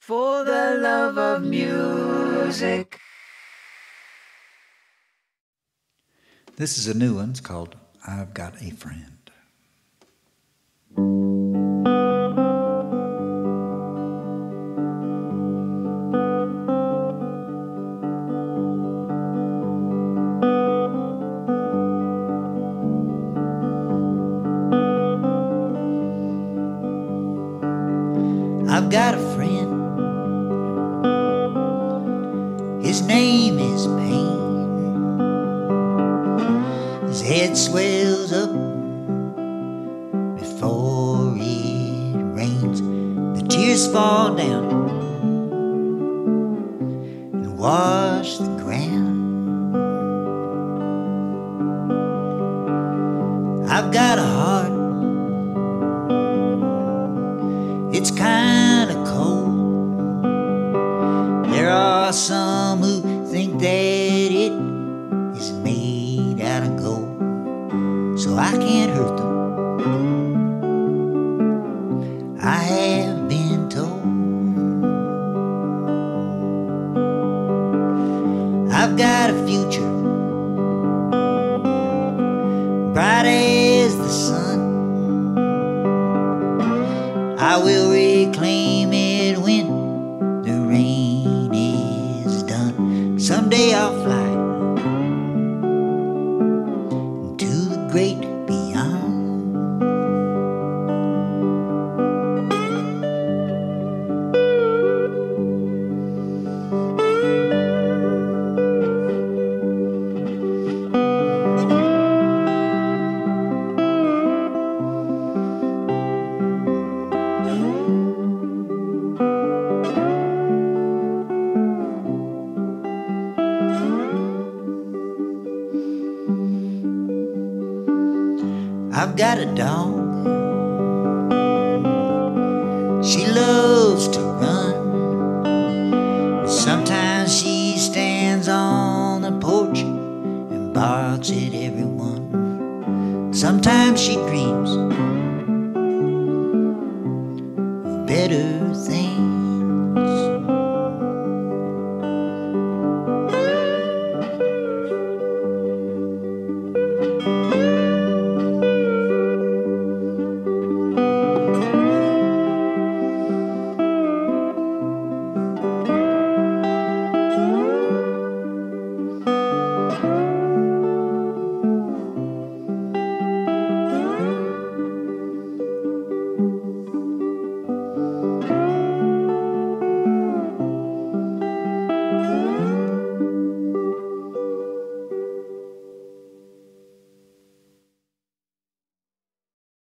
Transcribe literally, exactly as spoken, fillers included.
for the love of music. This is a new one. It's called I've Got a Friend. I've got a friend, his name is Pain. His head swells up before it rains. The tears fall down and wash the ground. I've got a heart, it's kinda cold. There are some who think that it is made out of gold, so I can't hurt them, I have been told. I've got a future, bright as the sun. I will reclaim it when the rain is done. Someday I'll fly into the great beyond. I've got a dog, she loves to run. Sometimes she stands on the porch and barks at everyone. Sometimes she dreams